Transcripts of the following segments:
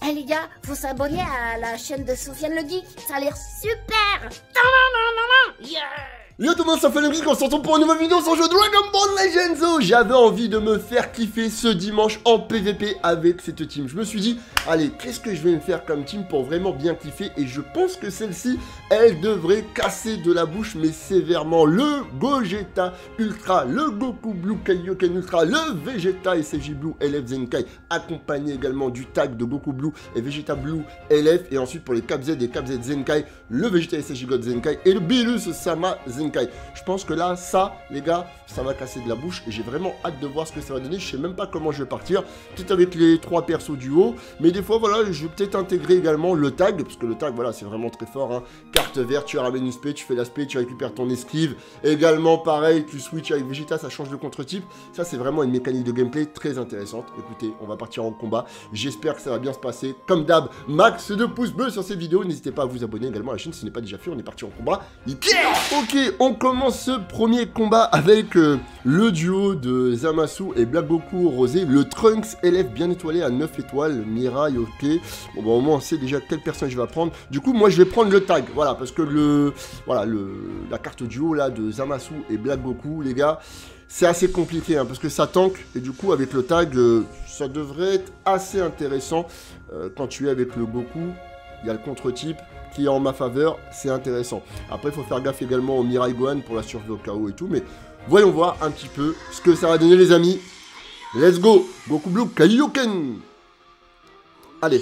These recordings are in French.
Eh les gars, faut s'abonner à la chaîne de Sofiane le Geek, ça a l'air super. Yeah. Yo tout le monde, ça fait le geek, on se retrouve pour une nouvelle vidéo sur le jeu Dragon Ball Legends. J'avais envie de me faire kiffer ce dimanche en PVP avec cette team. Je me suis dit, allez, qu'est-ce que je vais me faire comme team pour vraiment bien kiffer? Et je pense que celle-ci, elle devrait casser de la bouche, mais sévèrement. Le Gogeta Ultra, le Goku Blue Kaioken Ultra, le Vegeta SFJ Blue LF Zenkai, accompagné également du tag de Goku Blue et Vegeta Blue LF. Et ensuite pour les Cap Z et Cap Z Zenkai, le Vegeta SFJ God Zenkai et le Beerus Sama Zenkai. Je pense que là, ça, les gars, ça va casser de la bouche et j'ai vraiment hâte de voir ce que ça va donner. Je sais même pas comment je vais partir, peut-être avec les 3 persos du haut, mais des fois, voilà, je vais peut-être intégrer également le tag, parce que le tag, voilà, c'est vraiment très fort, hein. Carte verte, tu ramènes une spé, tu fais la spé, tu récupères ton esquive. Également, pareil, tu switches avec Vegeta, ça change de contre-type. Ça, c'est vraiment une mécanique de gameplay très intéressante. Écoutez, on va partir en combat. J'espère que ça va bien se passer. Comme d'hab, max de pouces bleus sur ces vidéos. N'hésitez pas à vous abonner également à la chaîne si ce n'est pas déjà fait. On est parti en combat. Ok, on commence ce premier combat avec le duo de Zamasu et Black Goku Rosé. Le Trunks LF bien étoilé à 9 étoiles. Mirai, ok. Bon, bah, au moins, on sait déjà quel personnage je vais prendre. Du coup, moi, je vais prendre le tag. Voilà, parce que la carte duo là de Zamasu et Black Goku, les gars, c'est assez compliqué, hein, parce que ça tank. Et du coup, avec le tag, ça devrait être assez intéressant. Quand tu es avec le Goku, il y a le contre-type qui est en ma faveur, c'est intéressant. Après, il faut faire gaffe également au Mirai Gohan pour la survie au chaos et tout, mais voyons voir un petit peu ce que ça va donner, les amis. Let's go, Goku Blue Kaioken. Allez.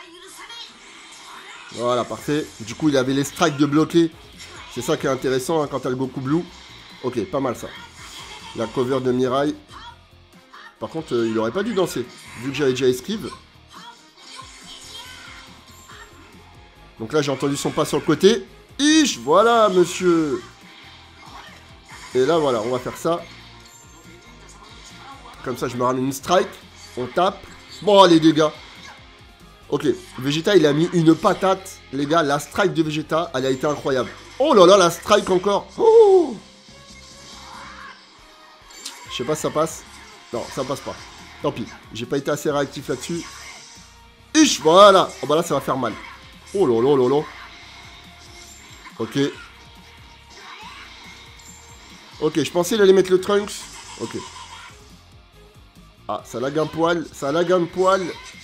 Voilà, parfait. Du coup, il avait les strikes de bloquer. C'est ça qui est intéressant, hein, quand t'as le Goku Blue. Ok, pas mal ça. La cover de Mirai. Par contre, il aurait pas dû danser, vu que j'avais déjà esquive. Donc là, j'ai entendu son pas sur le côté. Ish, voilà, monsieur. Et là, voilà, on va faire ça. Comme ça, je me ramène une strike. On tape. Bon, les dégâts. Ok, Vegeta, il a mis une patate. Les gars, la strike de Vegeta, elle a été incroyable. Oh là là, la strike encore. Oh, je sais pas si ça passe. Non, ça passe pas. Tant pis, j'ai pas été assez réactif là-dessus. Ish, voilà. Oh bah là, ça va faire mal. Oh là là là là. Ok. Ok, je pensais qu'il allait mettre le Trunks. Ok. Ah, ça lag un poil. Ça lag un poil.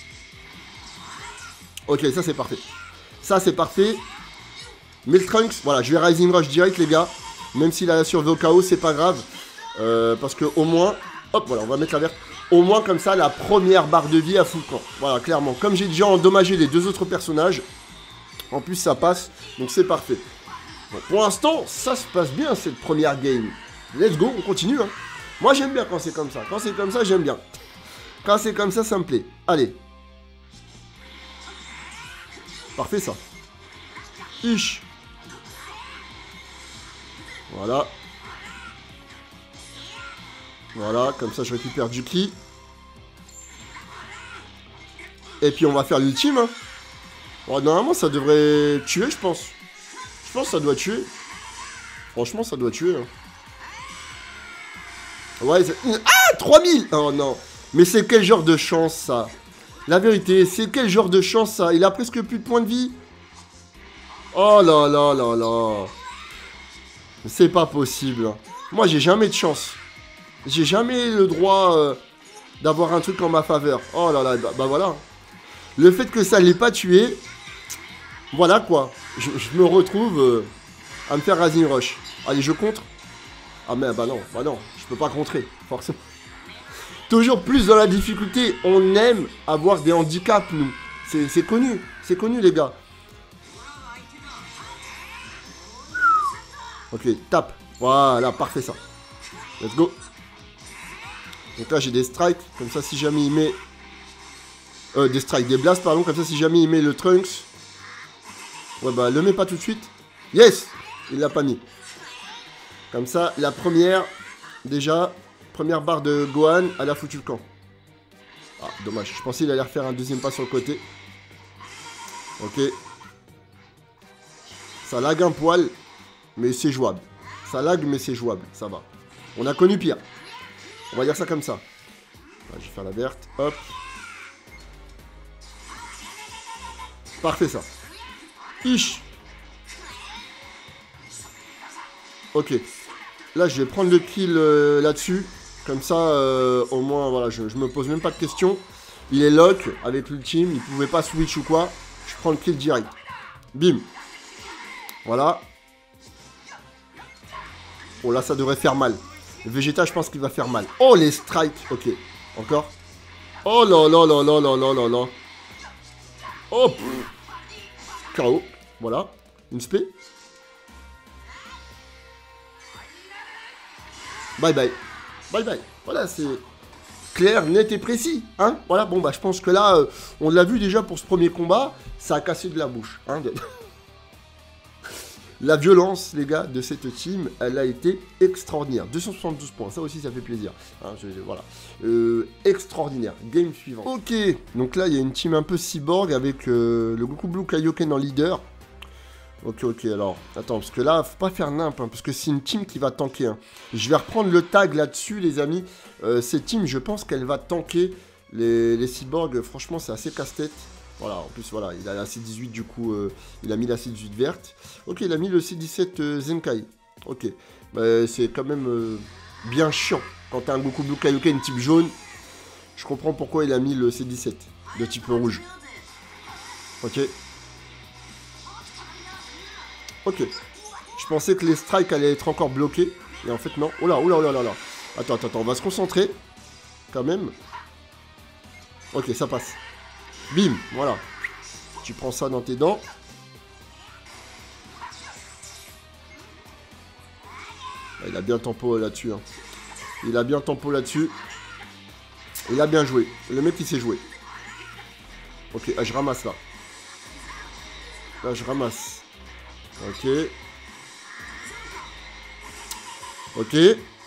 Ok, ça c'est parfait. Ça c'est parfait. Mais le Trunks, voilà, je vais Rising Rush direct, les gars. Même s'il a la survie au chaos, c'est pas grave. Parce que au moins... Hop, voilà, on va mettre la verte. Au moins, comme ça, la première barre de vie à full camp. Voilà, clairement. Comme j'ai déjà endommagé les 2 autres personnages... En plus, ça passe, donc c'est parfait. Bon, pour l'instant, ça se passe bien, cette première game. Let's go, on continue. Hein. Moi, j'aime bien quand c'est comme ça. Quand c'est comme ça, j'aime bien. Quand c'est comme ça me plaît. Allez. Parfait, ça. Ish. Voilà. Voilà, comme ça, je récupère du ki. Et puis, on va faire l'ultime, hein. Bon, normalement, ça devrait tuer, je pense. Je pense que ça doit tuer. Franchement, ça doit tuer. Hein. Ouais, ah, 3000. Oh non. Mais c'est quel genre de chance, ça? La vérité, c'est quel genre de chance, ça? Il a presque plus de points de vie. Oh là là là là. C'est pas possible. Moi, j'ai jamais de chance. J'ai jamais le droit d'avoir un truc en ma faveur. Oh là là, bah voilà. Le fait que ça l'ait pas tué... Voilà quoi, je me retrouve à me faire Rising Rush. Allez, je contre. Ah mais bah non, je peux pas contrer, forcément. Toujours plus dans la difficulté, on aime avoir des handicaps, nous. C'est connu les gars. Ok, tape. Voilà, parfait ça. Let's go. Donc là j'ai des strikes, comme ça si jamais il met... des strikes, des blasts pardon, comme ça si jamais il met le Trunks... Ouais bah le mets pas tout de suite. Yes. Il l'a pas mis. Comme ça, la première, déjà, première barre de Gohan, elle a foutu le camp. Ah, dommage. Je pensais qu'il allait refaire un deuxième pas sur le côté. Ok. Ça lag un poil, mais c'est jouable. Ça lag, mais c'est jouable. Ça va. On a connu pire. On va dire ça comme ça. Ah, je vais faire la verte. Hop. Parfait ça. Ish. Ok. Là, je vais prendre le kill là-dessus. Comme ça, au moins, voilà, je me pose même pas de questions. Il est lock avec l'ultime. Il pouvait pas switch ou quoi. Je prends le kill direct. Bim. Voilà. Oh, là, ça devrait faire mal. Le Vegeta, je pense qu'il va faire mal. Oh, les strikes. Ok. Encore. Oh là là là là là là là là. Oh. KO. Voilà. Une spé. Bye bye. Bye bye. Voilà, c'est clair, net et précis. Hein, voilà, bon, bah, je pense que là, on l'a vu déjà pour ce premier combat. Ça a cassé de la bouche. Hein, La violence, les gars, de cette team, elle a été extraordinaire. 272 points, ça aussi, ça fait plaisir. Hein, voilà. Extraordinaire. Game suivant. Ok, donc là, il y a une team un peu cyborg avec le Goku Blue Kaioken en leader. Ok, alors, attends, parce que là, faut pas faire nimp, hein, parce que c'est une team qui va tanker. Hein. Je vais reprendre le tag là-dessus, les amis. Cette team, je pense qu'elle va tanker les cyborgs. Franchement, c'est assez casse-tête. Voilà, en plus, voilà, il a la C18, du coup, il a mis la C18 verte. Ok, il a mis le C17 Zenkai. Ok, bah, c'est quand même bien chiant. Quand t'as un Goku Blue Kaioken type jaune, je comprends pourquoi il a mis le C17 de type rouge. Ok. Ok. Je pensais que les strikes allaient être encore bloqués. Et en fait, non. Oh là, oh là, oh là, oh là. Attends, on va se concentrer. Quand même. Ok, ça passe. Bim, voilà. Tu prends ça dans tes dents. Il a bien tempo là-dessus. Hein. Il a bien tempo là-dessus. Il a bien joué. Le mec, il sait jouer. Ok, je ramasse là. Là, je ramasse. Ok. Ok.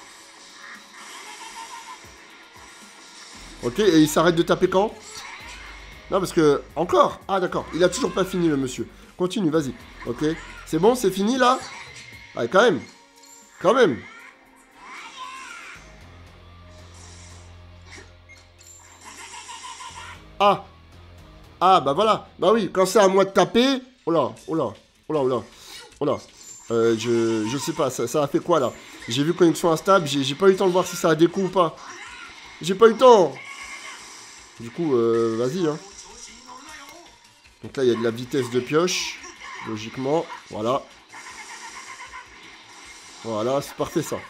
Ok, et il s'arrête de taper quand? Non, parce que... Encore? Ah, d'accord. Il a toujours pas fini, le monsieur. Continue, vas-y. Ok. C'est bon, c'est fini, là? Ah, quand même. Quand même. Ah. Ah, bah voilà. Bah oui, quand c'est à moi de taper... Oh là, oh là, oh là, oh là. Oh là. Je sais pas, ça a fait quoi, là? J'ai vu connexion instable, j'ai pas eu le temps de voir si ça a des coups ou pas. J'ai pas eu le temps. Du coup, vas-y, hein. Donc là, il y a de la vitesse de pioche, logiquement. Voilà. Voilà, c'est parfait, ça.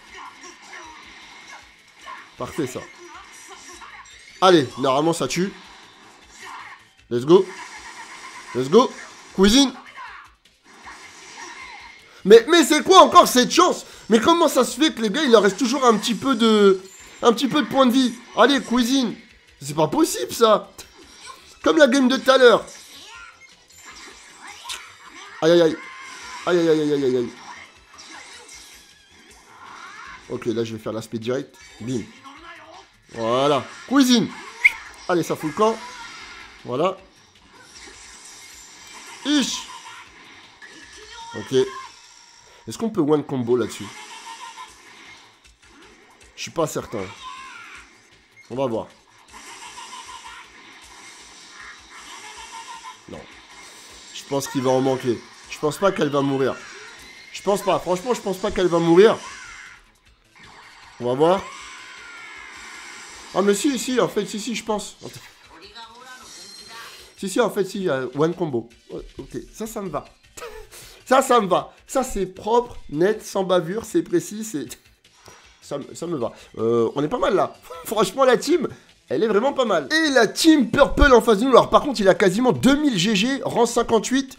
Parfait, ça. Allez, normalement, ça tue. Let's go. Let's go. Cuisine. Mais c'est quoi encore cette chance? Mais comment ça se fait que les gars, il leur reste toujours un petit peu de points de vie? Allez, cuisine. C'est pas possible, ça. Comme la game de tout à l'heure. Aïe, aïe, aïe. Aïe, aïe, aïe, aïe, aïe, aïe. Ok, là, je vais faire l'aspect direct. Bim. Voilà. Cuisine. Allez, ça fout le camp. Voilà. Ish. Ok. Est-ce qu'on peut one combo là-dessus? Je suis pas certain. On va voir. Non. Je pense qu'il va en manquer. Je pense pas qu'elle va mourir. Je pense pas. Franchement, je pense pas qu'elle va mourir. On va voir. Ah, mais si, en fait, si, je pense. Si, en fait, si, one combo. Ok, ça me va. Ça me va. Ça, c'est propre, net, sans bavure, c'est précis, c'est... Ça me va. On est pas mal, là. Franchement, la team, elle est vraiment pas mal. Et la team Purple en face de nous. Alors, par contre, il a quasiment 2000 GG, rang 58.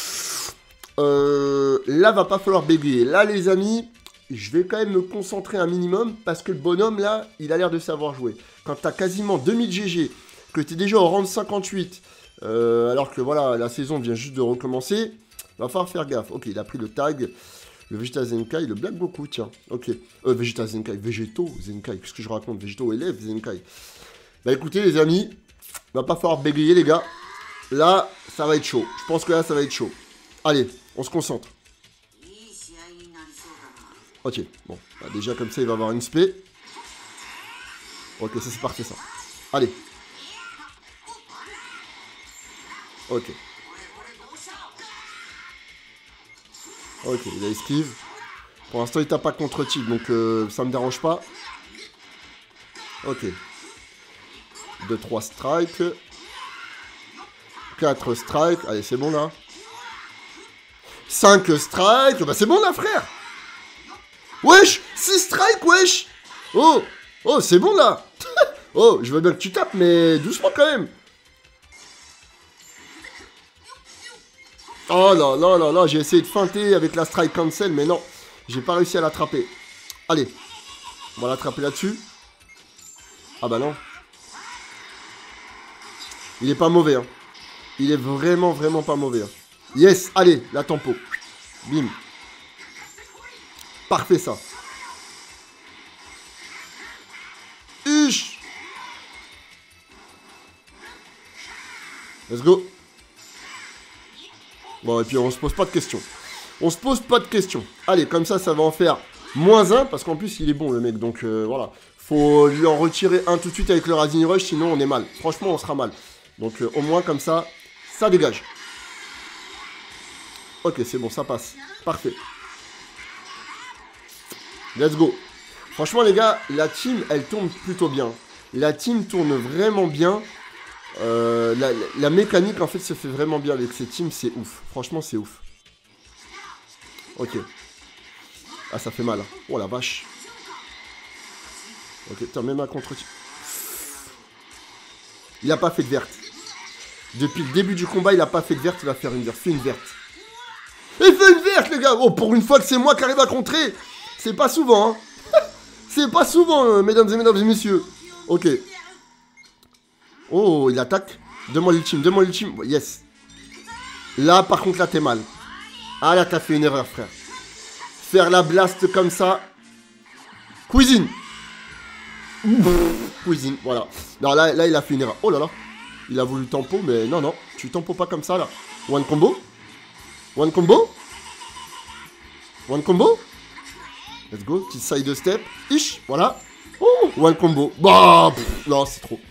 Là, va pas falloir bégayer. Là, les amis, je vais quand même me concentrer un minimum, parce que le bonhomme, là, il a l'air de savoir jouer. Quand t'as quasiment 2000 GG, que t'es déjà au rang de 58, alors que, voilà, la saison vient juste de recommencer... Va falloir faire gaffe. Ok, il a pris le tag. Le Vegeta Zenkai, le Black Goku, tiens. Ok. Vegeta Zenkai. Végétaux Zenkai. Qu'est-ce que je raconte? Végétaux élèves Zenkai. Bah écoutez, les amis. Va pas falloir bégayer, les gars. Là, ça va être chaud. Je pense que là, ça va être chaud. Allez, on se concentre. Ok, bon. Bah, déjà, comme ça, il va avoir une spé. Ok, ça, c'est parfait, ça. Allez. Ok. Ok, il a esquive. Pour l'instant, il tape pas contre type, donc ça me dérange pas. Ok. 2-3 strikes. 4 strikes. Allez, c'est bon là. 5 strikes. Bah c'est bon là, frère. Wesh, 6 strikes, wesh. Oh, oh, c'est bon là. Oh, je veux bien que tu tapes, mais doucement quand même. Oh là là là là, j'ai essayé de feinter avec la strike cancel, mais non. J'ai pas réussi à l'attraper. Allez, on va l'attraper là-dessus. Ah bah non. Il est pas mauvais, hein. Il est vraiment, vraiment pas mauvais, hein. Yes, allez, la tempo. Bim. Parfait, ça. Uch. Let's go. Bon, et puis on se pose pas de questions. On se pose pas de questions. Allez, comme ça va en faire -1, parce qu'en plus, il est bon, le mec. Donc, voilà. Faut lui en retirer un tout de suite avec le Rising Rush, sinon on est mal. Franchement, on sera mal. Donc, au moins, comme ça dégage. Ok, c'est bon, ça passe. Parfait. Let's go. Franchement, les gars, la team, elle tourne plutôt bien. La team tourne vraiment bien. La mécanique, en fait, se fait vraiment bien avec ces teams. C'est ouf. Franchement, c'est ouf. Ok. Ah, ça fait mal. Hein. Oh, la vache. Ok, t'as même un contre-tir. Il a pas fait de verte. Depuis le début du combat, il a pas fait de verte. Il va faire une verte. Fais une verte. Il fait une verte, les gars. Oh, pour une fois que c'est moi qui arrive à contrer. C'est pas souvent, hein. C'est pas souvent, mesdames et messieurs. Ok. Oh, il attaque. Donne-moi l'ultime, donne-moi l'ultime. Yes. Là, par contre, là, t'es mal. Ah, là, t'as fait une erreur, frère. Faire la blast comme ça. Cuisine. Cuisine, voilà. Non, là, il a fait une erreur. Oh là là. Il a voulu tempo, mais non, non. Tu tempo pas comme ça, là. One combo. One combo. One combo. Let's go. Petite side step. Ish. Voilà. Oh, one combo. Bah, pff, non, c'est trop.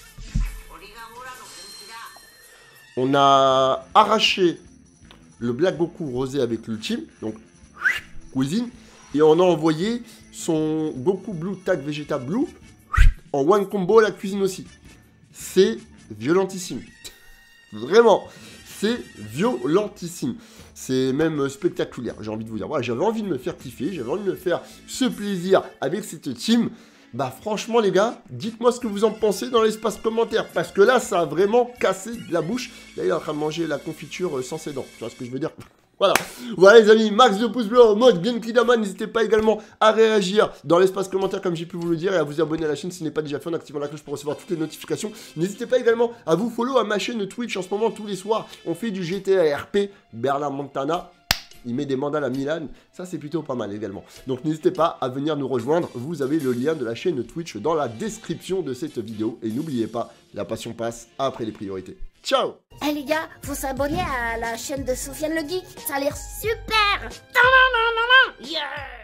On a arraché le Black Goku rosé avec l'ultime. Donc, cuisine. Et on a envoyé son Goku Blue Tag Vegeta Blue en one combo à la cuisine aussi. C'est violentissime. Vraiment. C'est violentissime. C'est même spectaculaire, j'ai envie de vous dire. Voilà, j'avais envie de me faire kiffer, j'avais envie de me faire ce plaisir avec cette team. Bah franchement les gars, dites-moi ce que vous en pensez dans l'espace commentaire. Parce que là, ça a vraiment cassé de la bouche. Là, il est en train de manger la confiture sans ses dents. Tu vois ce que je veux dire? Voilà, voilà les amis, max de pouces bleus en mode Genki Dama. N'hésitez pas également à réagir dans l'espace commentaire comme j'ai pu vous le dire et à vous abonner à la chaîne si ce n'est pas déjà fait en activant la cloche pour recevoir toutes les notifications. N'hésitez pas également à vous follow à ma chaîne Twitch. En ce moment, tous les soirs, on fait du GTA RP, Berlin Montana. Il met des mandales à Milan, ça c'est plutôt pas mal également. Donc n'hésitez pas à venir nous rejoindre, vous avez le lien de la chaîne Twitch dans la description de cette vidéo. Et n'oubliez pas, la passion passe après les priorités. Ciao! Eh les gars, faut s'abonner à la chaîne de Sofiane le Geek, ça a l'air super! Yeah!